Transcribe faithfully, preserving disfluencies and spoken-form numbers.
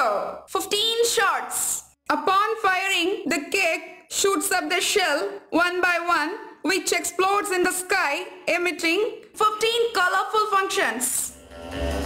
go. fifteen shots. Upon firing, the cake shoots up the shell one by one, which explodes in the sky, emitting fifteen colorful functions.